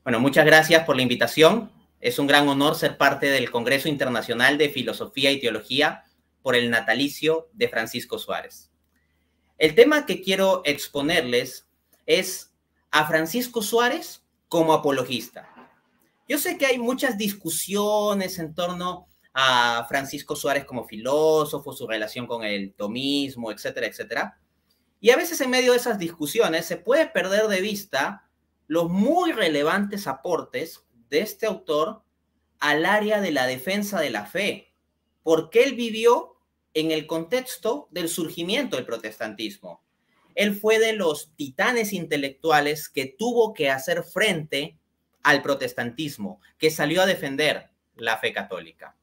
Bueno, muchas gracias por la invitación. Es un gran honor ser parte del Congreso Internacional de Filosofía y Teología por el natalicio de Francisco Suárez. El tema que quiero exponerles es a Francisco Suárez como apologista. Yo sé que hay muchas discusiones en torno a Francisco Suárez como filósofo, su relación con el tomismo, etcétera, etcétera. Y a veces en medio de esas discusiones se puede perder de vista los muy relevantes aportes de este autor al área de la defensa de la fe, porque él vivió en el contexto del surgimiento del protestantismo. Él fue de los titanes intelectuales que tuvo que hacer frente al protestantismo, que salió a defender la fe católica.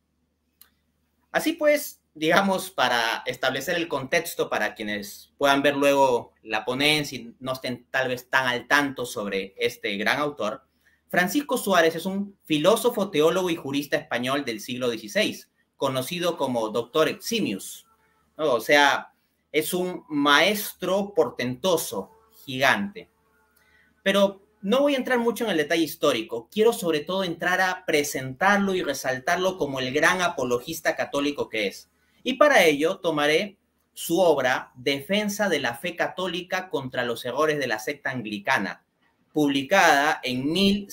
Así pues, digamos, para establecer el contexto para quienes puedan ver luego la ponencia y no estén tal vez tan al tanto sobre este gran autor, Francisco Suárez es un filósofo, teólogo y jurista español del siglo XVI, conocido como Doctor Eximius, ¿no? O sea, es un maestro portentoso, gigante. Pero no voy a entrar mucho en el detalle histórico, quiero sobre todo entrar a presentarlo y resaltarlo como el gran apologista católico que es. Y para ello tomaré su obra Defensa de la Fe Católica contra los Errores de la Secta Anglicana, publicada en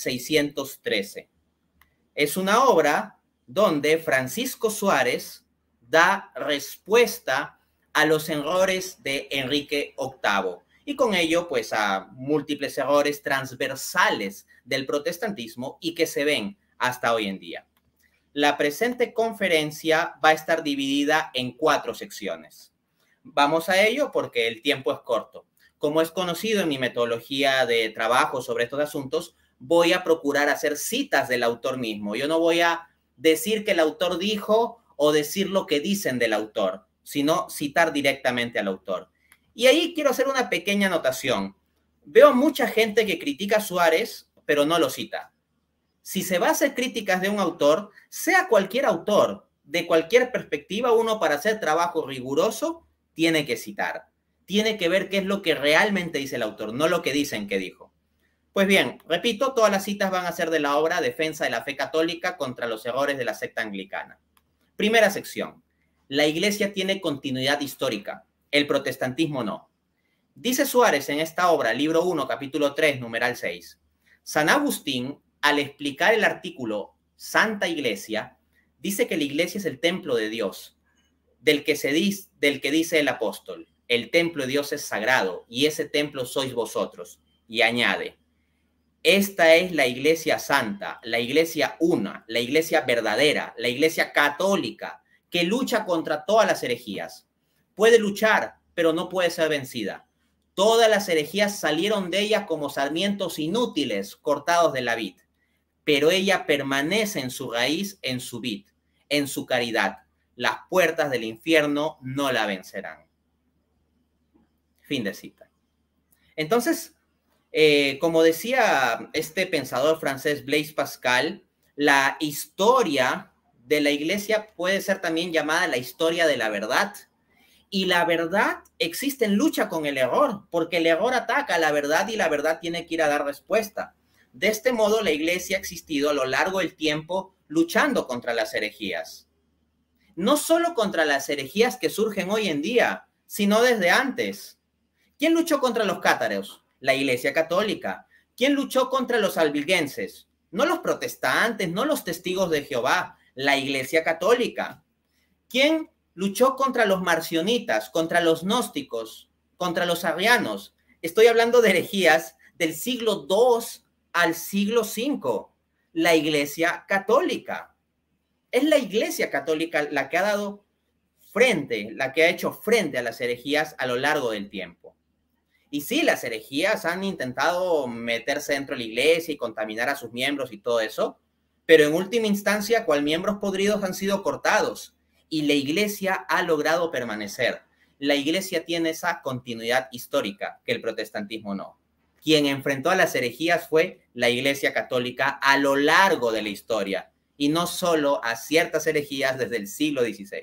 1613. Es una obra donde Francisco Suárez da respuesta a los errores de Enrique VIII y con ello pues a múltiples errores transversales del protestantismo y que se ven hasta hoy en día. La presente conferencia va a estar dividida en 4 secciones. Vamos a ello porque el tiempo es corto. Como es conocido en mi metodología de trabajo sobre estos asuntos, voy a procurar hacer citas del autor mismo. Yo no voy a decir que el autor dijo o decir lo que dicen del autor, sino citar directamente al autor. Y ahí quiero hacer una pequeña anotación. Veo mucha gente que critica a Suárez, pero no lo cita. Si se va a hacer críticas de un autor, sea cualquier autor, de cualquier perspectiva, uno para hacer trabajo riguroso tiene que citar. Tiene que ver qué es lo que realmente dice el autor, no lo que dicen que dijo. Pues bien, repito, todas las citas van a ser de la obra Defensa de la Fe Católica contra los Errores de la Secta Anglicana. Primera sección. La Iglesia tiene continuidad histórica, el protestantismo no. Dice Suárez en esta obra, libro 1, capítulo 3, numeral 6. San Agustín, al explicar el artículo Santa Iglesia, dice que la Iglesia es el templo de Dios, del que dice el apóstol, el templo de Dios es sagrado y ese templo sois vosotros. Y añade, esta es la Iglesia santa, la Iglesia una, la Iglesia verdadera, la Iglesia católica, que lucha contra todas las herejías. Puede luchar, pero no puede ser vencida. Todas las herejías salieron de ella como sarmientos inútiles cortados de la vid, pero ella permanece en su raíz, en su vid, en su caridad. Las puertas del infierno no la vencerán. Fin de cita. Entonces, como decía este pensador francés Blaise Pascal, la historia de la Iglesia puede ser también llamada la historia de la verdad. Y la verdad existe en lucha con el error, porque el error ataca a la verdad y la verdad tiene que ir a dar respuesta. De este modo, la Iglesia ha existido a lo largo del tiempo luchando contra las herejías. No solo contra las herejías que surgen hoy en día, sino desde antes. ¿Quién luchó contra los cátaros? La Iglesia Católica. ¿Quién luchó contra los albigenses? No los protestantes, no los testigos de Jehová, la Iglesia Católica. ¿Quién luchó contra los marcionitas, contra los gnósticos, contra los arrianos? Estoy hablando de herejías del siglo II al siglo V. La Iglesia Católica. Es la Iglesia Católica la que ha dado frente, la que ha hecho frente a las herejías a lo largo del tiempo. Y sí, las herejías han intentado meterse dentro de la Iglesia y contaminar a sus miembros y todo eso, pero en última instancia, cual miembros podridos han sido cortados y la Iglesia ha logrado permanecer. La Iglesia tiene esa continuidad histórica que el protestantismo no. Quien enfrentó a las herejías fue la Iglesia Católica a lo largo de la historia y no solo a ciertas herejías desde el siglo XVI.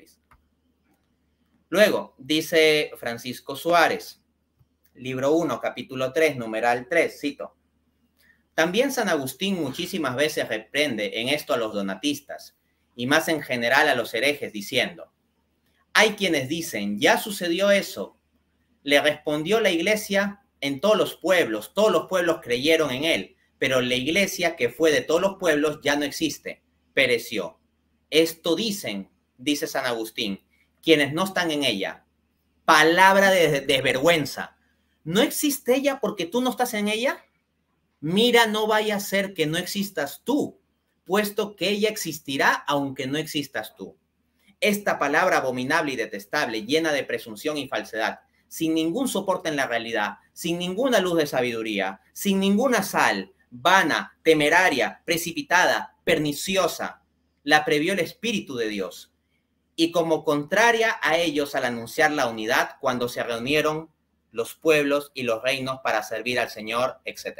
Luego, dice Francisco Suárez, libro 1, capítulo 3, numeral 3, cito. También San Agustín muchísimas veces reprende en esto a los donatistas y más en general a los herejes diciendo, hay quienes dicen, ya sucedió eso, le respondió la iglesia en todos los pueblos creyeron en él, pero la iglesia que fue de todos los pueblos ya no existe, pereció. Esto dicen, dice San Agustín, quienes no están en ella. Palabra de desvergüenza. ¿No existe ella porque tú no estás en ella? Mira, no vaya a ser que no existas tú, puesto que ella existirá aunque no existas tú. Esta palabra abominable y detestable, llena de presunción y falsedad, sin ningún soporte en la realidad, sin ninguna luz de sabiduría, sin ninguna sal, vana, temeraria, precipitada, perniciosa, la previó el Espíritu de Dios. Y como contraria a ellos al anunciar la unidad cuando se reunieron los pueblos y los reinos para servir al Señor, etc.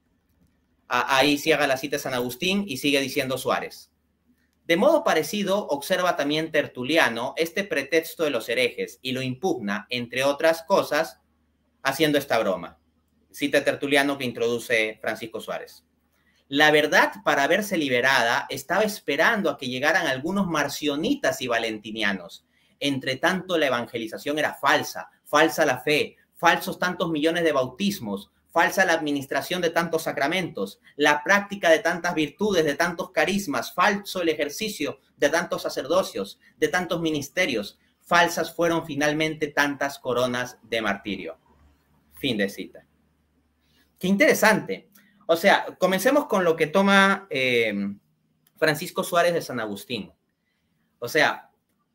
Ahí cierra la cita de San Agustín y sigue diciendo Suárez. De modo parecido, observa también Tertuliano este pretexto de los herejes y lo impugna, entre otras cosas, haciendo esta broma. Cita Tertuliano que introduce Francisco Suárez. La verdad, para verse liberada, estaba esperando a que llegaran algunos marcionitas y valentinianos. Entre tanto, la evangelización era falsa, falsa la fe, falsos tantos millones de bautismos, falsa la administración de tantos sacramentos, la práctica de tantas virtudes, de tantos carismas, falso el ejercicio de tantos sacerdocios, de tantos ministerios, falsas fueron finalmente tantas coronas de martirio. Fin de cita. Qué interesante. O sea, comencemos con lo que toma Francisco Suárez de San Agustín. O sea,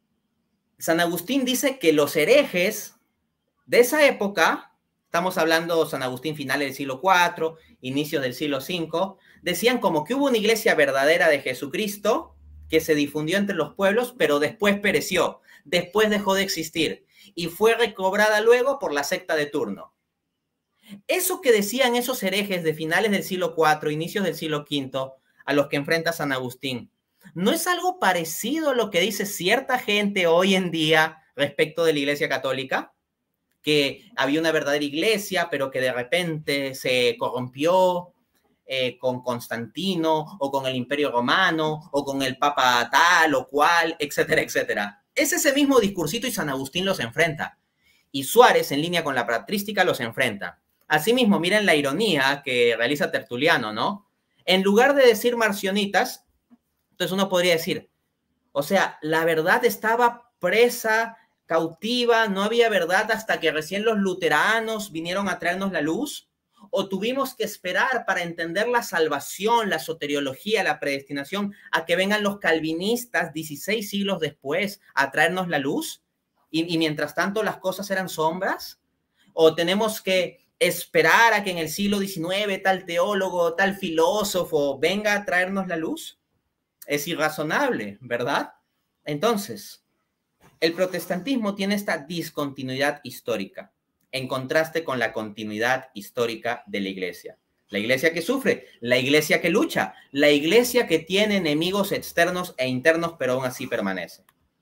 San Agustín dice que los herejes de esa época, estamos hablando San Agustín finales del siglo IV, inicios del siglo V, decían como que hubo una iglesia verdadera de Jesucristo que se difundió entre los pueblos, pero después pereció, después dejó de existir y fue recobrada luego por la secta de turno. Eso que decían esos herejes de finales del siglo IV, inicios del siglo V, a los que enfrenta San Agustín, ¿no es algo parecido a lo que dice cierta gente hoy en día respecto de la Iglesia Católica? Que había una verdadera iglesia, pero que de repente se corrompió con Constantino, o con el Imperio Romano, o con el Papa tal o cual, etcétera, etcétera. Es ese mismo discursito y San Agustín los enfrenta. Y Suárez, en línea con la patrística, los enfrenta. Asimismo, miren la ironía que realiza Tertuliano, ¿no? En lugar de decir marcionitas, entonces uno podría decir, o sea, la verdad estaba presa, cautiva, no había verdad hasta que recién los luteranos vinieron a traernos la luz, o tuvimos que esperar para entender la salvación, la soteriología, la predestinación, a que vengan los calvinistas 16 siglos después a traernos la luz, y mientras tanto las cosas eran sombras, o tenemos que esperar a que en el siglo XIX tal teólogo, tal filósofo venga a traernos la luz. Es irrazonable, ¿verdad? Entonces, el protestantismo tiene esta discontinuidad histórica, en contraste con la continuidad histórica de la iglesia. La iglesia que sufre, la iglesia que lucha, la iglesia que tiene enemigos externos e internos, pero aún así permanece.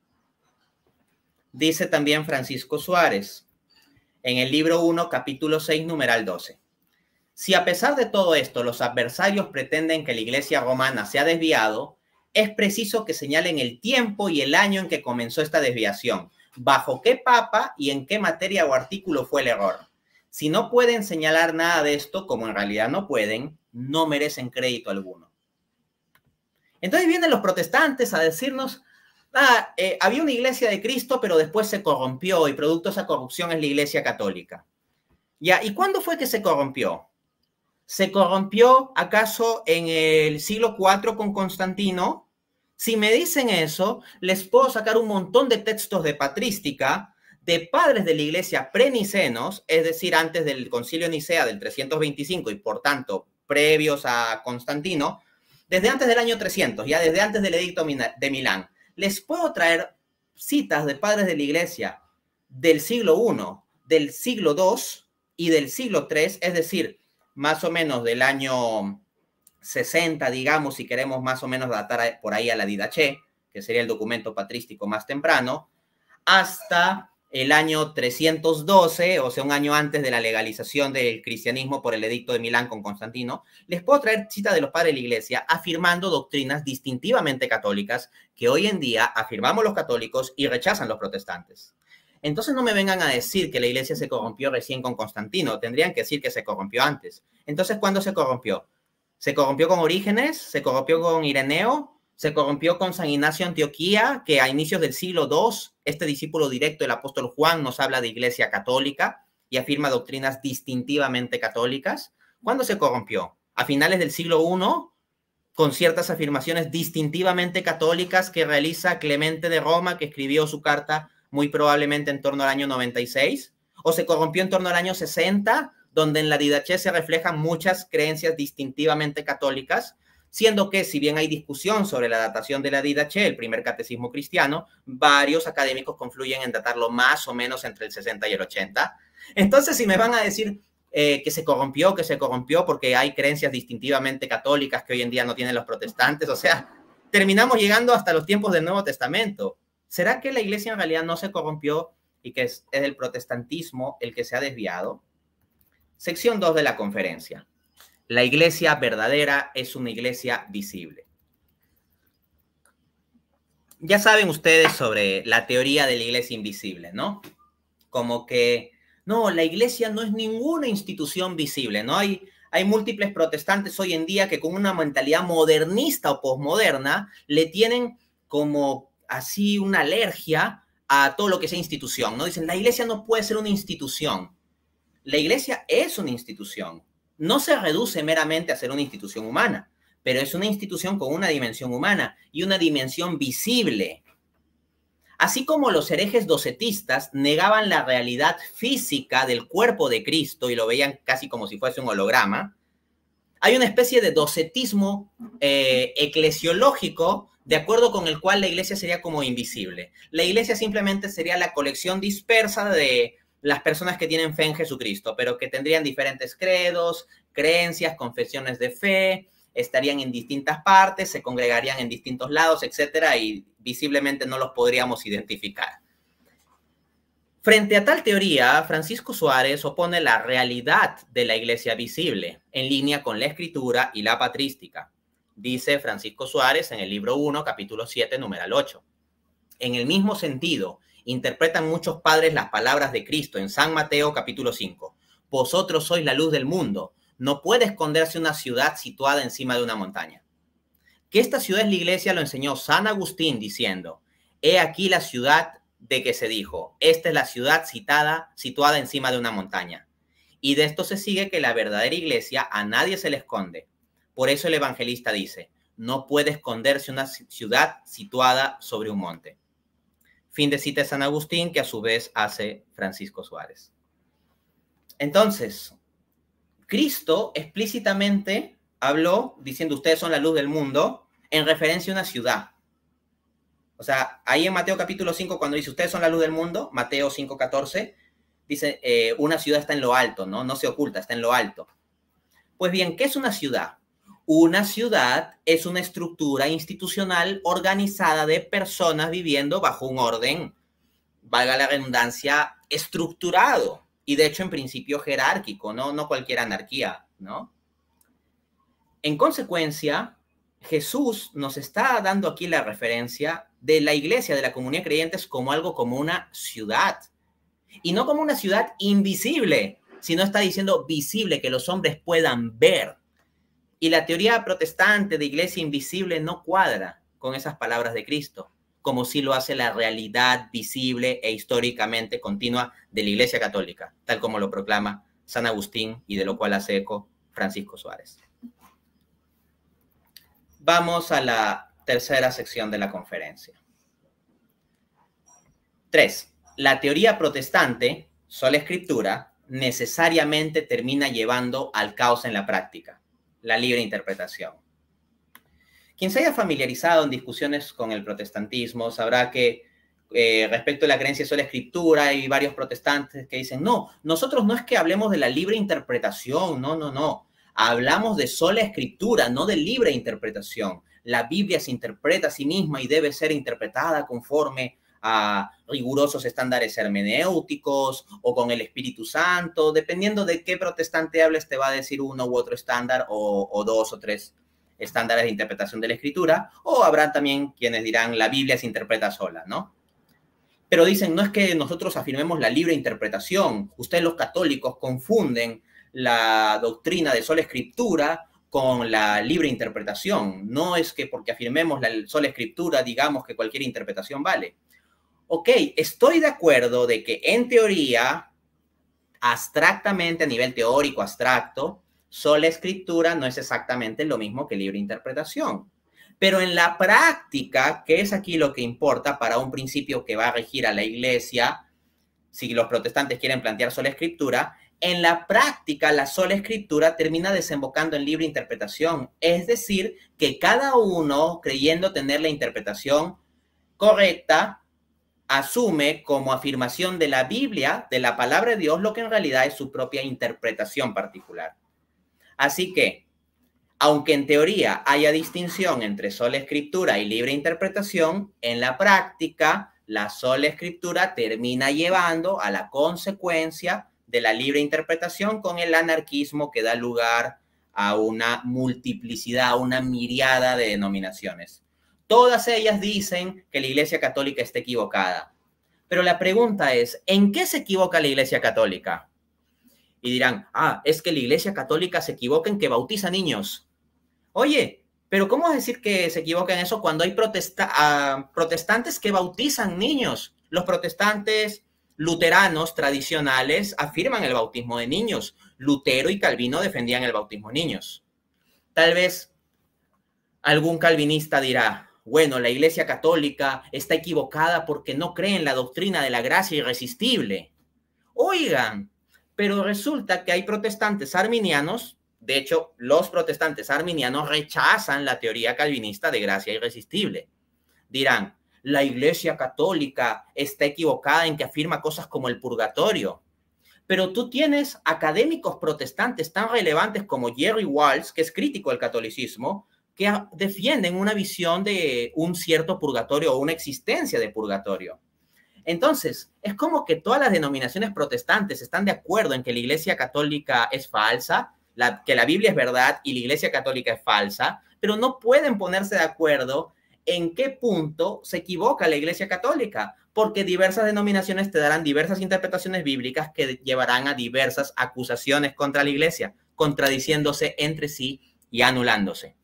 Dice también Francisco Suárez, en el libro 1, capítulo 6, numeral 12. Si a pesar de todo esto los adversarios pretenden que la iglesia romana se ha desviado, es preciso que señalen el tiempo y el año en que comenzó esta desviación, bajo qué papa y en qué materia o artículo fue el error. Si no pueden señalar nada de esto, como en realidad no pueden, no merecen crédito alguno. Entonces vienen los protestantes a decirnos, había una iglesia de Cristo, pero después se corrompió y producto de esa corrupción es la iglesia católica. Ya, ¿y cuándo fue que se corrompió? ¿Se corrompió acaso en el siglo IV con Constantino? Si me dicen eso, les puedo sacar un montón de textos de patrística de padres de la iglesia prenicenos, es decir, antes del concilio de Nicea del 325 y por tanto previos a Constantino, desde antes del año 300, ya desde antes del edicto de Milán. Les puedo traer citas de padres de la iglesia del siglo I, del siglo II y del siglo III, es decir, más o menos del año 60, digamos, si queremos más o menos datar por ahí a la Didache, que sería el documento patrístico más temprano, hasta el año 312, o sea, un año antes de la legalización del cristianismo por el edicto de Milán con Constantino, les puedo traer cita de los padres de la Iglesia afirmando doctrinas distintivamente católicas que hoy en día afirmamos los católicos y rechazan los protestantes. Entonces no me vengan a decir que la Iglesia se corrompió recién con Constantino, tendrían que decir que se corrompió antes. Entonces, ¿cuándo se corrompió? ¿Se corrompió con Orígenes? ¿Se corrompió con Ireneo? Se corrompió con San Ignacio de Antioquía, que a inicios del siglo II, este discípulo directo del apóstol Juan nos habla de Iglesia católica y afirma doctrinas distintivamente católicas. ¿Cuándo se corrompió? A finales del siglo I, con ciertas afirmaciones distintivamente católicas que realiza Clemente de Roma, que escribió su carta muy probablemente en torno al año 96, o se corrompió en torno al año 60, donde en la Didache se reflejan muchas creencias distintivamente católicas, siendo que, si bien hay discusión sobre la datación de la Didache, el primer catecismo cristiano, varios académicos confluyen en datarlo más o menos entre el 60 y el 80. Entonces, si me van a decir que se corrompió porque hay creencias distintivamente católicas que hoy en día no tienen los protestantes, o sea, terminamos llegando hasta los tiempos del Nuevo Testamento. ¿Será que la Iglesia en realidad no se corrompió y que es el protestantismo el que se ha desviado? Sección 2 de la conferencia. La iglesia verdadera es una iglesia visible. Ya saben ustedes sobre la teoría de la iglesia invisible, ¿no? Como que, no, la iglesia no es ninguna institución visible, ¿no? Hay múltiples protestantes hoy en día que con una mentalidad modernista o posmoderna le tienen como así una alergia a todo lo que sea institución, ¿no? Dicen, la iglesia no puede ser una institución. La iglesia es una institución. No se reduce meramente a ser una institución humana, pero es una institución con una dimensión humana y una dimensión visible. Así como los herejes docetistas negaban la realidad física del cuerpo de Cristo y lo veían casi como si fuese un holograma, hay una especie de docetismo eclesiológico de acuerdo con el cual la iglesia sería como invisible. La iglesia simplemente sería la colección dispersa de las personas que tienen fe en Jesucristo, pero que tendrían diferentes credos, creencias, confesiones de fe, estarían en distintas partes, se congregarían en distintos lados, etcétera, y visiblemente no los podríamos identificar. Frente a tal teoría, Francisco Suárez opone la realidad de la iglesia visible, en línea con la escritura y la patrística. Dice Francisco Suárez en el libro 1, capítulo 7, numeral 8. En el mismo sentido, interpretan muchos padres las palabras de Cristo en San Mateo capítulo 5. Vosotros sois la luz del mundo. No puede esconderse una ciudad situada encima de una montaña. Que esta ciudad es la iglesia lo enseñó San Agustín diciendo, he aquí la ciudad de que se dijo, esta es la ciudad situada encima de una montaña. Y de esto se sigue que la verdadera iglesia a nadie se le esconde. Por eso el evangelista dice, no puede esconderse una ciudad situada sobre un monte. Fin de cita de San Agustín, que a su vez hace Francisco Suárez. Entonces, Cristo explícitamente habló diciendo, ustedes son la luz del mundo, en referencia a una ciudad. O sea, ahí en Mateo capítulo 5, cuando dice, ustedes son la luz del mundo, Mateo 5:14, dice, una ciudad está en lo alto, ¿no? No se oculta, está en lo alto. Pues bien, ¿qué es una ciudad? Una ciudad es una estructura institucional organizada de personas viviendo bajo un orden, valga la redundancia, estructurado y de hecho en principio jerárquico, no cualquier anarquía, ¿no? En consecuencia, Jesús nos está dando aquí la referencia de la iglesia, de la comunidad de creyentes como algo como una ciudad y no como una ciudad invisible, sino está diciendo visible, que los hombres puedan ver. Y la teoría protestante de iglesia invisible no cuadra con esas palabras de Cristo, como sí lo hace la realidad visible e históricamente continua de la Iglesia Católica, tal como lo proclama San Agustín y de lo cual hace eco Francisco Suárez. Vamos a la tercera sección de la conferencia. 3. La teoría protestante, sola escritura, necesariamente termina llevando al caos en la práctica, la libre interpretación. Quien se haya familiarizado en discusiones con el protestantismo sabrá que respecto a la creencia de sola escritura hay varios protestantes que dicen, no, nosotros no es que hablemos de la libre interpretación, no. Hablamos de sola escritura, no de libre interpretación. La Biblia se interpreta a sí misma y debe ser interpretada conforme a rigurosos estándares hermenéuticos o con el Espíritu Santo. Dependiendo de qué protestante hables, te va a decir uno u otro estándar o dos o tres estándares de interpretación de la Escritura, o habrá también quienes dirán la Biblia se interpreta sola, ¿no? Pero dicen, no es que nosotros afirmemos la libre interpretación. Ustedes los católicos confunden la doctrina de sola escritura con la libre interpretación. No es que porque afirmemos la sola escritura digamos que cualquier interpretación vale. Ok, estoy de acuerdo de que en teoría, abstractamente, a nivel teórico abstracto, sola escritura no es exactamente lo mismo que libre interpretación. Pero en la práctica, que es aquí lo que importa para un principio que va a regir a la Iglesia, si los protestantes quieren plantear sola escritura, en la práctica la sola escritura termina desembocando en libre interpretación. Es decir, que cada uno, creyendo tener la interpretación correcta, asume como afirmación de la Biblia, de la palabra de Dios, lo que en realidad es su propia interpretación particular. Así que, aunque en teoría haya distinción entre sola escritura y libre interpretación, en la práctica la sola escritura termina llevando a la consecuencia de la libre interpretación con el anarquismo que da lugar a una multiplicidad, a una miriada de denominaciones. Todas ellas dicen que la Iglesia Católica está equivocada. Pero la pregunta es, ¿en qué se equivoca la Iglesia Católica? Y dirán, es que la Iglesia Católica se equivoca en que bautiza niños. Oye, pero ¿cómo es decir que se equivoca en eso cuando hay protestantes que bautizan niños? Los protestantes luteranos tradicionales afirman el bautismo de niños. Lutero y Calvino defendían el bautismo de niños. Tal vez algún calvinista dirá, bueno, la Iglesia Católica está equivocada porque no cree en la doctrina de la gracia irresistible. Oigan, pero resulta que hay protestantes arminianos, de hecho, los protestantes arminianos rechazan la teoría calvinista de gracia irresistible. Dirán, la Iglesia Católica está equivocada en que afirma cosas como el purgatorio. Pero tú tienes académicos protestantes tan relevantes como Jerry Walls, que es crítico del catolicismo, que defienden una visión de un cierto purgatorio o una existencia de purgatorio. Entonces, es como que todas las denominaciones protestantes están de acuerdo en que la Iglesia Católica es falsa, que la Biblia es verdad y la Iglesia Católica es falsa, pero no pueden ponerse de acuerdo en qué punto se equivoca la Iglesia Católica, porque diversas denominaciones te darán diversas interpretaciones bíblicas que llevarán a diversas acusaciones contra la Iglesia, contradiciéndose entre sí y anulándose.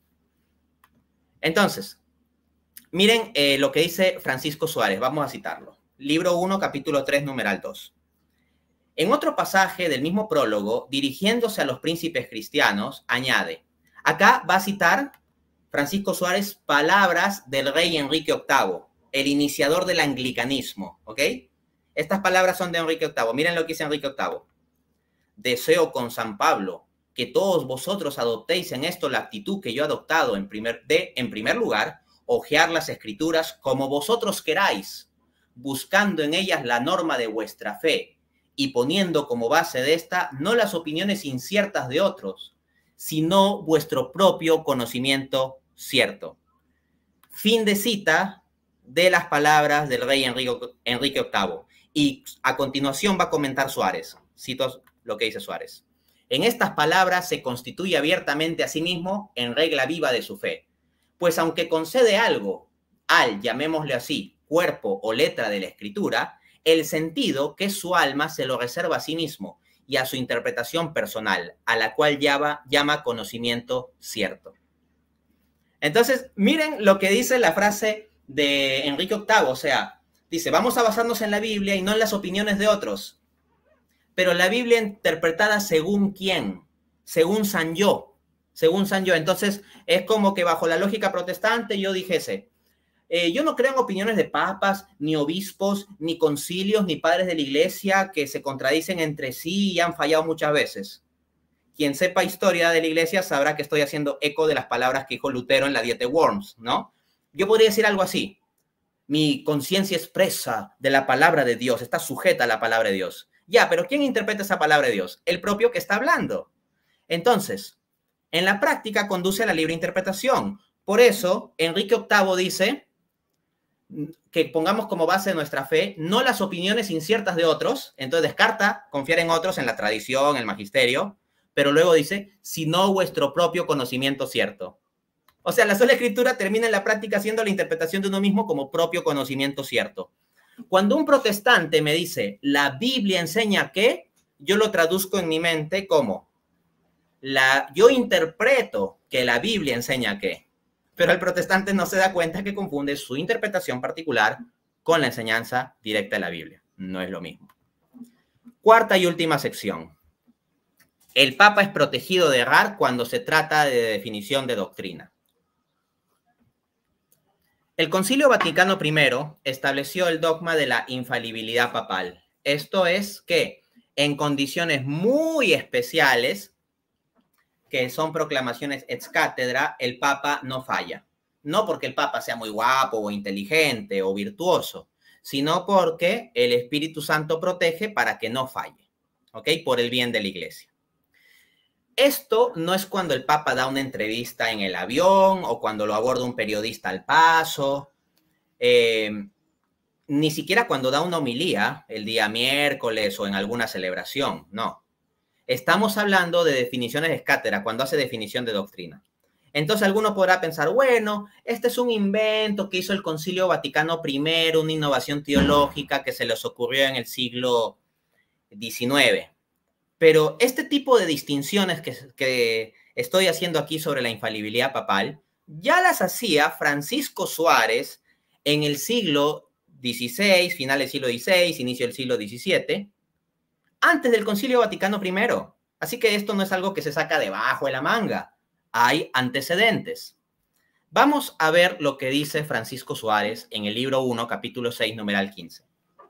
Entonces, miren lo que dice Francisco Suárez, vamos a citarlo. Libro 1, capítulo 3, numeral 2. En otro pasaje del mismo prólogo, dirigiéndose a los príncipes cristianos, añade, acá va a citar Francisco Suárez palabras del rey Enrique VIII, el iniciador del anglicanismo, ¿ok? Estas palabras son de Enrique VIII. Miren lo que dice Enrique VIII. Deseo con San Pablo que todos vosotros adoptéis en esto la actitud que yo he adoptado en primer lugar, hojear las escrituras como vosotros queráis, buscando en ellas la norma de vuestra fe y poniendo como base de esta no las opiniones inciertas de otros, sino vuestro propio conocimiento cierto. Fin de cita de las palabras del rey Enrique VIII. Y a continuación va a comentar Suárez. Cito lo que dice Suárez. En estas palabras se constituye abiertamente a sí mismo en regla viva de su fe. Pues aunque concede algo al, llamémosle así, cuerpo o letra de la escritura, el sentido que su alma se lo reserva a sí mismo y a su interpretación personal, a la cual llama conocimiento cierto. Entonces, miren lo que dice la frase de Enrique VIII, o sea, dice, vamos a basarnos en la Biblia y no en las opiniones de otros. Pero la Biblia interpretada según quién, según San Yo. Entonces, es como que bajo la lógica protestante yo dijese, yo no creo en opiniones de papas, ni obispos, ni concilios, ni padres de la iglesia que se contradicen entre sí y han fallado muchas veces. Quien sepa historia de la iglesia sabrá que estoy haciendo eco de las palabras que dijo Lutero en la Dieta de Worms, ¿no? Yo podría decir algo así. Mi conciencia expresa de la palabra de Dios, está sujeta a la palabra de Dios. Ya, pero ¿quién interpreta esa palabra de Dios? El propio que está hablando. Entonces, en la práctica conduce a la libre interpretación. Por eso, Enrique VIII dice, que pongamos como base de nuestra fe, no las opiniones inciertas de otros, entonces descarta confiar en otros, en la tradición, el magisterio, pero luego dice, sino vuestro propio conocimiento cierto. O sea, la sola escritura termina en la práctica siendo la interpretación de uno mismo como propio conocimiento cierto. Cuando un protestante me dice, la Biblia enseña que, yo lo traduzco en mi mente como, yo interpreto que la Biblia enseña que, pero el protestante no se da cuenta que confunde su interpretación particular con la enseñanza directa de la Biblia. No es lo mismo. Cuarta y última sección. El Papa es protegido de errar cuando se trata de definición de doctrina. El Concilio Vaticano I estableció el dogma de la infalibilidad papal. Esto es que en condiciones muy especiales, que son proclamaciones ex cátedra, el Papa no falla. No porque el Papa sea muy guapo o inteligente o virtuoso, sino porque el Espíritu Santo protege para que no falle, ¿ok? Por el bien de la Iglesia. Esto no es cuando el Papa da una entrevista en el avión o cuando lo aborda un periodista al paso, ni siquiera cuando da una homilía el día miércoles o en alguna celebración, no. Estamos hablando de definiciones ex cátedra, cuando hace definición de doctrina. Entonces alguno podrá pensar, bueno, este es un invento que hizo el Concilio Vaticano I, una innovación teológica que se les ocurrió en el siglo XIX. Pero este tipo de distinciones que estoy haciendo aquí sobre la infalibilidad papal, ya las hacía Francisco Suárez en el siglo XVI, final del siglo XVI, inicio del siglo XVII, antes del Concilio Vaticano I. Así que esto no es algo que se saca debajo de la manga. Hay antecedentes. Vamos a ver lo que dice Francisco Suárez en el libro 1, capítulo 6, numeral 15.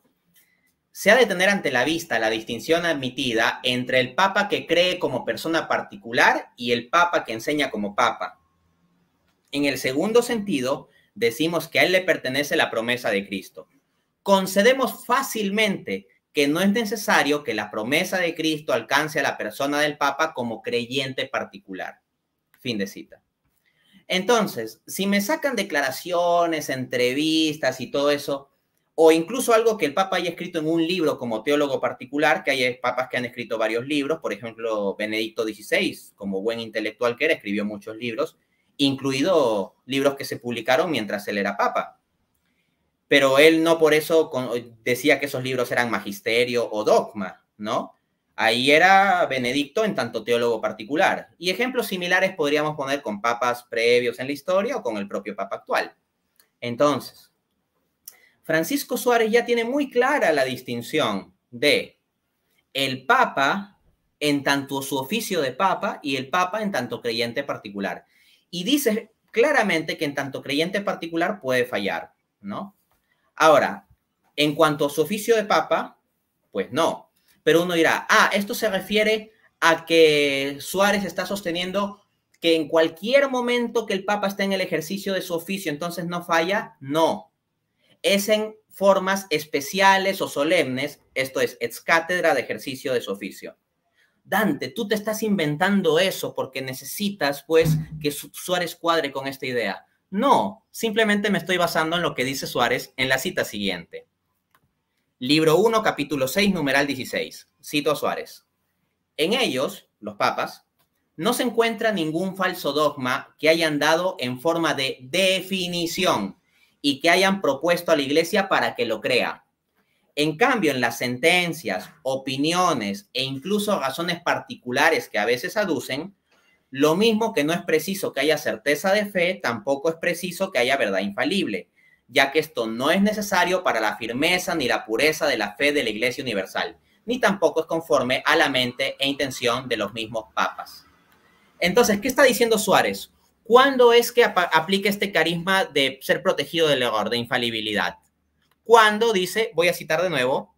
Se ha de tener ante la vista la distinción admitida entre el Papa que cree como persona particular y el Papa que enseña como Papa. En el segundo sentido, decimos que a él le pertenece la promesa de Cristo. Concedemos fácilmente que no es necesario que la promesa de Cristo alcance a la persona del Papa como creyente particular. Fin de cita. Entonces, si me sacan declaraciones, entrevistas y todo eso, o incluso algo que el Papa haya escrito en un libro como teólogo particular, que hay papas que han escrito varios libros, por ejemplo, Benedicto XVI, como buen intelectual que era, escribió muchos libros, incluido libros que se publicaron mientras él era papa. Pero él no por eso decía que esos libros eran magisterio o dogma, ¿no? Ahí era Benedicto en tanto teólogo particular. Y ejemplos similares podríamos poner con papas previos en la historia o con el propio papa actual. Entonces, Francisco Suárez ya tiene muy clara la distinción de el papa en tanto su oficio de papa y el papa en tanto creyente particular. Y dice claramente que en tanto creyente particular puede fallar, ¿no? Ahora, en cuanto a su oficio de papa, pues no. Pero uno dirá, esto se refiere a que Suárez está sosteniendo que en cualquier momento que el papa esté en el ejercicio de su oficio, entonces no falla. No. Es en formas especiales o solemnes, esto es, ex cátedra de ejercicio de su oficio. Dante, tú te estás inventando eso porque necesitas, pues, que Suárez cuadre con esta idea. No, simplemente me estoy basando en lo que dice Suárez en la cita siguiente. Libro 1, capítulo 6, numeral 16. Cito a Suárez. En ellos, los papas, no se encuentra ningún falso dogma que hayan dado en forma de definición y que hayan propuesto a la Iglesia para que lo crea. En cambio, en las sentencias, opiniones e incluso razones particulares que a veces aducen, lo mismo que no es preciso que haya certeza de fe, tampoco es preciso que haya verdad infalible, ya que esto no es necesario para la firmeza ni la pureza de la fe de la Iglesia Universal, ni tampoco es conforme a la mente e intención de los mismos papas. Entonces, ¿qué está diciendo Suárez? ¿Cuándo es que aplica este carisma de ser protegido del error, de infalibilidad? Cuando dice, voy a citar de nuevo,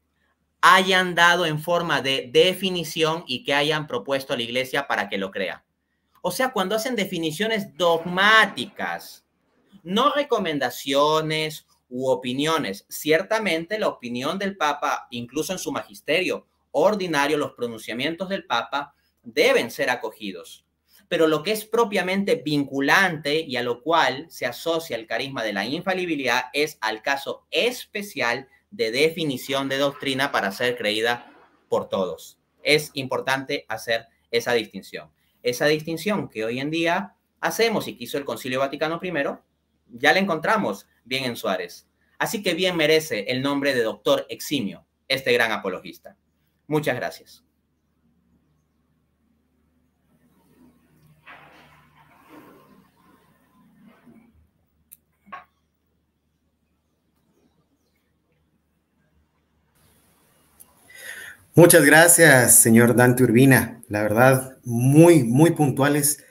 hayan dado en forma de definición y que hayan propuesto a la Iglesia para que lo crea. O sea, cuando hacen definiciones dogmáticas, no recomendaciones u opiniones. Ciertamente la opinión del Papa, incluso en su magisterio ordinario, los pronunciamientos del Papa deben ser acogidos. pero lo que es propiamente vinculante y a lo cual se asocia el carisma de la infalibilidad es al caso especial de definición de doctrina para ser creída por todos. Es importante hacer esa distinción. Esa distinción que hoy en día hacemos y que hizo el Concilio Vaticano I, ya la encontramos bien en Suárez. Así que bien merece el nombre de doctor eximio, este gran apologista. Muchas gracias. Muchas gracias, señor Dante Urbina. La verdad, muy puntuales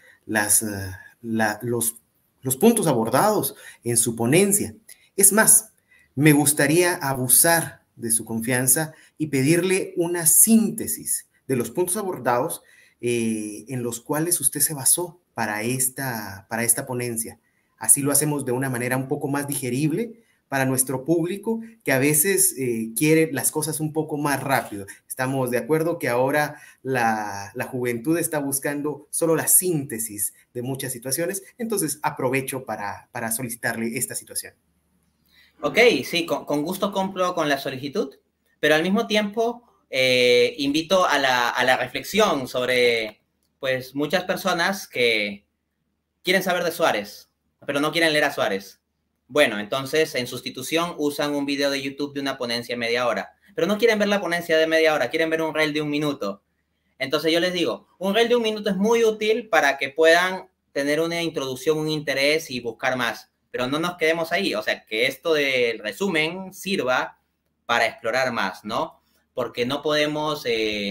los puntos abordados en su ponencia. Es más, me gustaría abusar de su confianza y pedirle una síntesis de los puntos abordados en los cuales usted se basó para esta ponencia. Así lo hacemos de una manera un poco más digerible para nuestro público, que a veces quiere las cosas un poco más rápido. Estamos de acuerdo que ahora la juventud está buscando solo la síntesis de muchas situaciones, entonces aprovecho para solicitarle esta situación. Ok, sí, con gusto cumplo con la solicitud, pero al mismo tiempo invito a la reflexión sobre, pues, muchas personas que quieren saber de Suárez, pero no quieren leer a Suárez. Bueno, entonces, en sustitución, usan un video de YouTube de una ponencia de media hora, pero no quieren ver la ponencia de media hora, quieren ver un reel de 1 minuto. Entonces yo les digo, un reel de 1 minuto es muy útil para que puedan tener una introducción, un interés y buscar más, pero no nos quedemos ahí, o sea, que esto del resumen sirva para explorar más, ¿no? Porque no podemos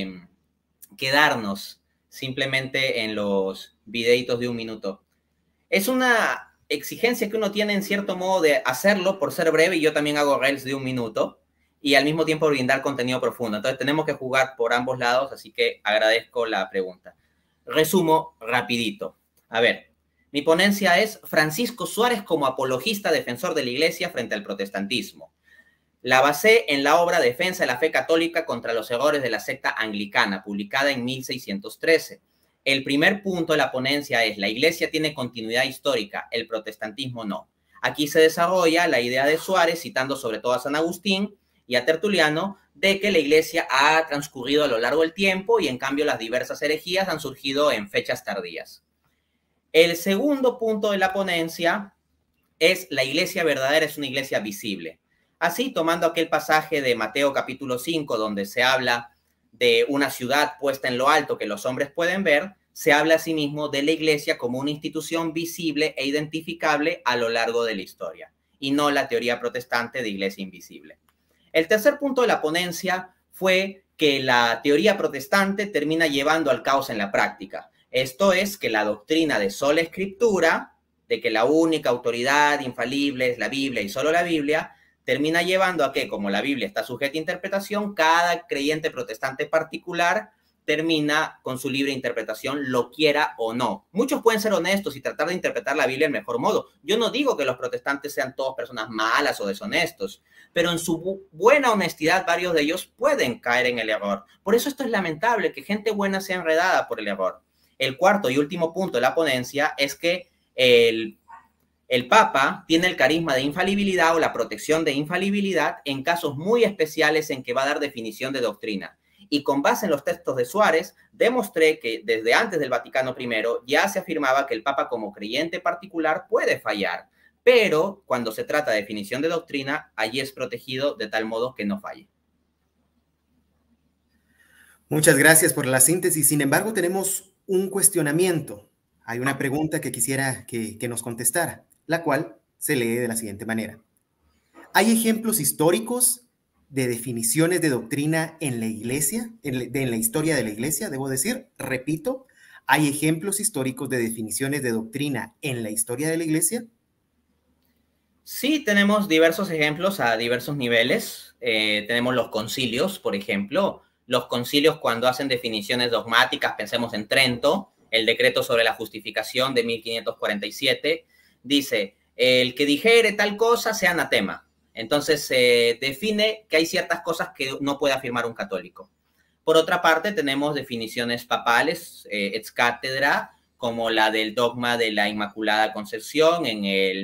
quedarnos simplemente en los videitos de 1 minuto. Es una exigencia que uno tiene en cierto modo de hacerlo por ser breve, y yo también hago reels de 1 minuto, y al mismo tiempo brindar contenido profundo. Entonces tenemos que jugar por ambos lados, así que agradezco la pregunta. Resumo rapidito. A ver, mi ponencia es Francisco Suárez como apologista defensor de la Iglesia frente al protestantismo. La basé en la obra Defensa de la Fe Católica contra los errores de la secta anglicana, publicada en 1613. El primer punto de la ponencia es: la Iglesia tiene continuidad histórica, el protestantismo no. Aquí se desarrolla la idea de Suárez, citando sobre todo a San Agustín y a Tertuliano, de que la Iglesia ha transcurrido a lo largo del tiempo y en cambio las diversas herejías han surgido en fechas tardías. El segundo punto de la ponencia es: la Iglesia verdadera es una Iglesia visible. Así, tomando aquel pasaje de Mateo capítulo 5, donde se habla de una ciudad puesta en lo alto que los hombres pueden ver, se habla asimismo de la Iglesia como una institución visible e identificable a lo largo de la historia, y no la teoría protestante de Iglesia invisible. El tercer punto de la ponencia fue que la teoría protestante termina llevando al caos en la práctica. Esto es, que la doctrina de sola escritura, de que la única autoridad infalible es la Biblia y solo la Biblia, termina llevando a que, como la Biblia está sujeta a interpretación, cada creyente protestante particular termina con su libre interpretación, lo quiera o no. Muchos pueden ser honestos y tratar de interpretar la Biblia del mejor modo. Yo no digo que los protestantes sean todos personas malas o deshonestos, pero en su buena honestidad varios de ellos pueden caer en el error. Por eso esto es lamentable, que gente buena sea enredada por el error. El cuarto y último punto de la ponencia es que el Papa tiene el carisma de infalibilidad o la protección de infalibilidad en casos muy especiales en que va a dar definición de doctrina. Y con base en los textos de Suárez, demostré que desde antes del Vaticano I ya se afirmaba que el Papa como creyente particular puede fallar, pero cuando se trata de definición de doctrina, allí es protegido de tal modo que no falle. Muchas gracias por la síntesis. Sin embargo, tenemos un cuestionamiento. Hay una pregunta que quisiera que nos contestara, la cual se lee de la siguiente manera. ¿Hay ejemplos históricos de definiciones de doctrina en la Iglesia, en la historia de la Iglesia, debo decir? Repito, ¿hay ejemplos históricos de definiciones de doctrina en la historia de la Iglesia? Sí, tenemos diversos ejemplos a diversos niveles. Tenemos los concilios, por ejemplo. Los concilios, cuando hacen definiciones dogmáticas, pensemos en Trento, el decreto sobre la justificación de 1547, dice: el que dijere tal cosa sea anatema. Entonces se define que hay ciertas cosas que no puede afirmar un católico. Por otra parte, tenemos definiciones papales, ex cátedra, como la del dogma de la Inmaculada Concepción en el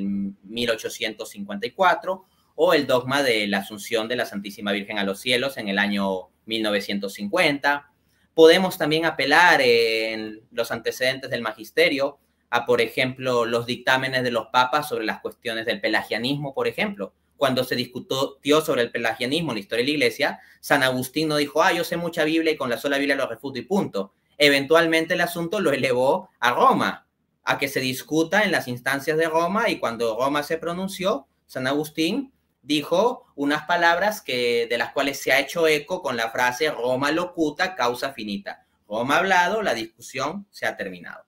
1854, o el dogma de la Asunción de la Santísima Virgen a los Cielos en el año 1950. Podemos también apelar en los antecedentes del magisterio a, por ejemplo, los dictámenes de los papas sobre las cuestiones del pelagianismo, por ejemplo. Cuando se discutió sobre el pelagianismo en la historia de la Iglesia, San Agustín no dijo, yo sé mucha Biblia y con la sola Biblia lo refuto y punto. Eventualmente el asunto lo elevó a Roma, a que se discuta en las instancias de Roma, y cuando Roma se pronunció, San Agustín dijo unas palabras de las cuales se ha hecho eco con la frase Roma locuta, causa finita. Roma ha hablado, la discusión se ha terminado.